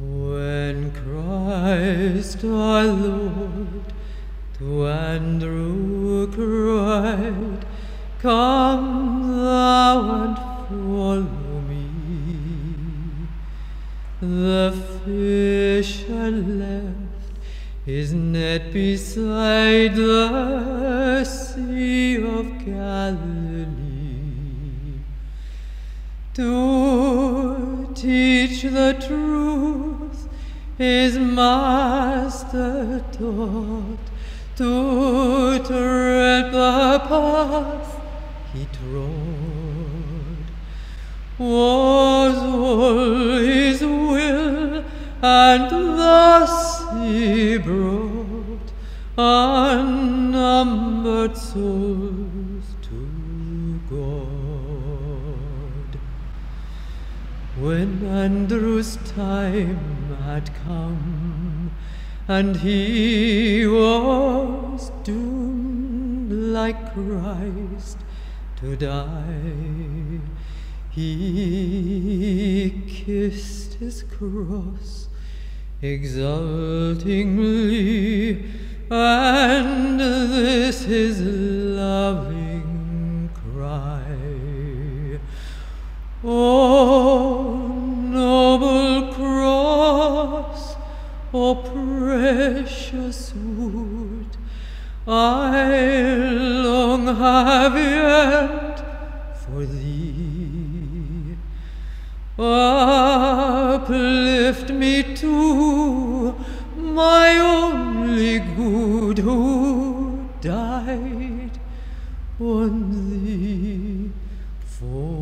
When Christ our Lord to Andrew cried, "Come thou and follow me," the fisher left his net beside the Sea of Galilee, to teach the truth his master taught, to tread the path he trod. Was all his will, and thus he brought unnumbered souls to God. When Andrew's time had come, and he was doomed like Christ to die, he kissed his cross exultingly, and this his loving cry: "O noble cross, O precious wood, I long have yearned for thee. Uplift me to my only good, who died on thee for